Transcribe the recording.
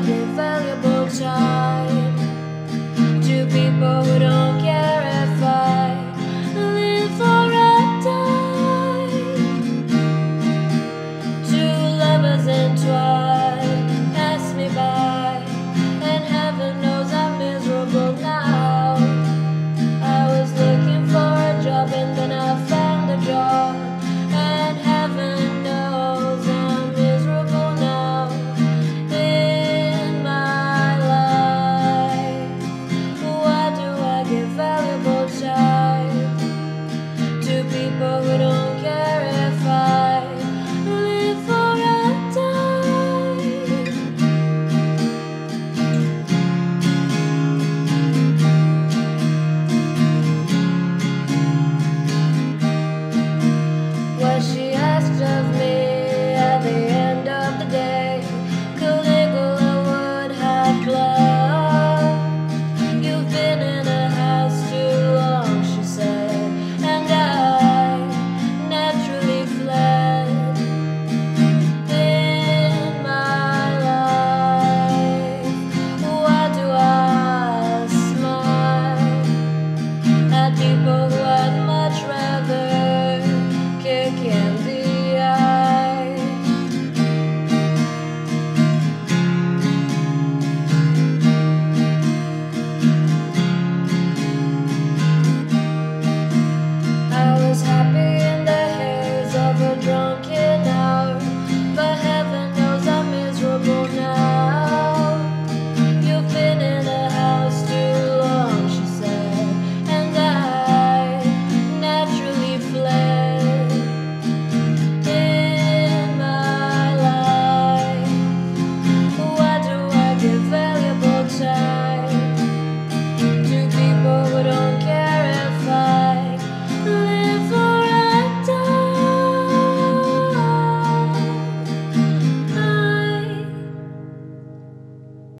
give valuable time to people who don't care if I live or I die? Two lovers entwined pass me by, and heaven knows I'm miserable now. I was looking for a job and then I found a job, and heaven knows I'm miserable now in my life. Why do I give valuable time to people who don't care if I live or I die? What she asked of me at the end of the day, Caligula would have blushed. You've been in a house too long, she said, and I naturally fled in my life. Why do I smile at people who I'd much rather kick in the eye? I was happy in the haze of a drunken night.